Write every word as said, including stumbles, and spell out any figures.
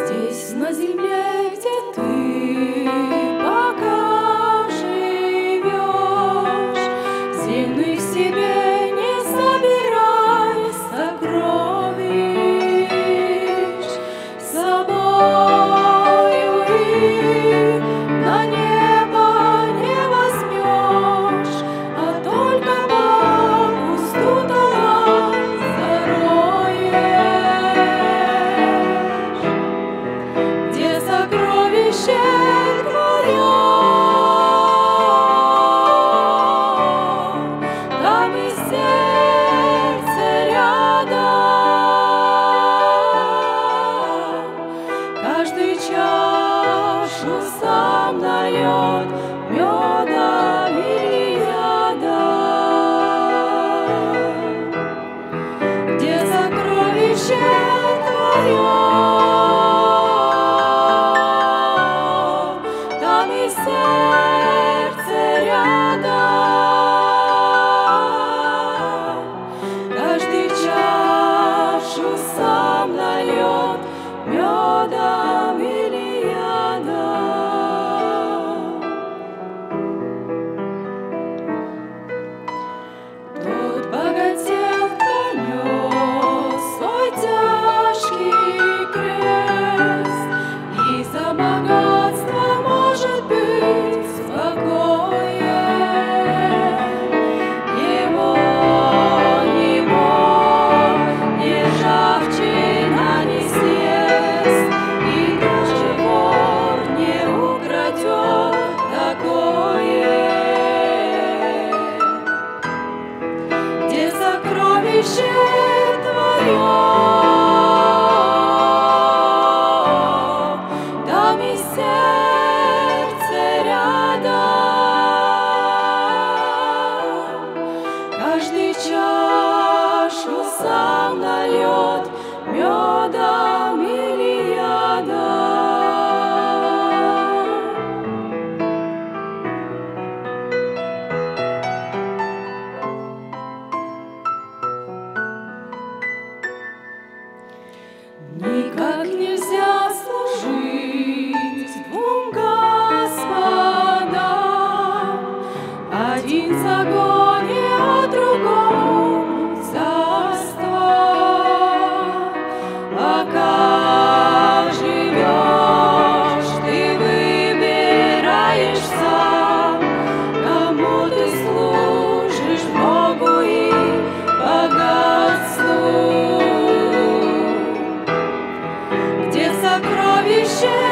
Здесь, на земле, где ты пока живешь, земных себе не собирай сокровищ, с собою и на небо не возьмешь, а только пусту талант зароешь. Где сокровище твое, там и сердце рядом. Каждый чашу сам нальет медом или ядом. Где сокровище твое, там и сердце рядом. Каждый чашу сам нальет медом или ядом. Тот богател, кто нес свой тяжкий крест, и за богатство может быть спокоен. Его ни мор, ни ржавчина не съест, и даже вор не украдет такое. Где сокровище твое, там и сердце рядом. Каждый чашу сам нальет медом или ядом. Никак нельзя служить двум господам, один загоне, а другому царство. Пока живешь, ты выбираешь сам, кому ты служишь, Богу и богатству. Где сокровище